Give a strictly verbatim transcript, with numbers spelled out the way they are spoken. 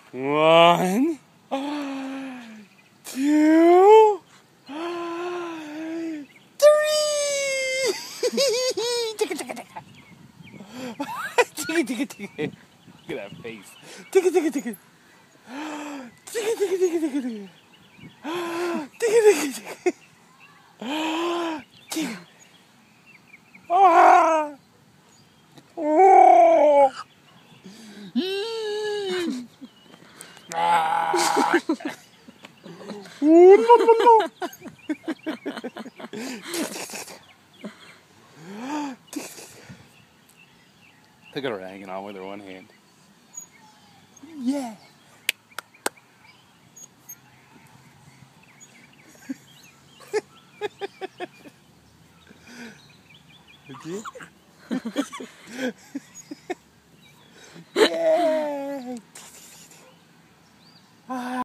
One, two, three. Ticka ticka ticka. Ticka ticka ticka. Look at that face. Ticka ticka ticka. Ticka ticka ticka ticka ticka. Ticka ticka ticka. Ticka. Ah. Oh. Ah. Oh, no, no, no. Look at her hanging on with her one hand. Yeah. Did you?